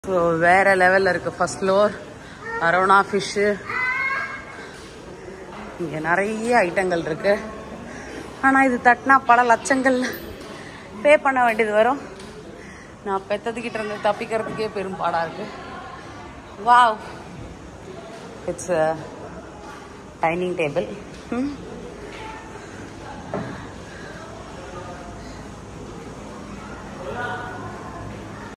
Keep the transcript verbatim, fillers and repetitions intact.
So வேறு லெவலில் இருக்குது. ஃபர்ஸ்ட் ஃப்ளோர் அரோனா ஃபிஷ்ஷு, இங்கே நிறைய ஐட்டங்கள் இருக்குது. ஆனால் இது தட்டினா பல லட்சங்கள் பே பண்ண வேண்டியது வரும். நான் பெற்றதுக்கிட்ட இருந்து தப்பிக்கிறதுக்கே பெரும்பாடாக இருக்குது. Wow, it's dining table.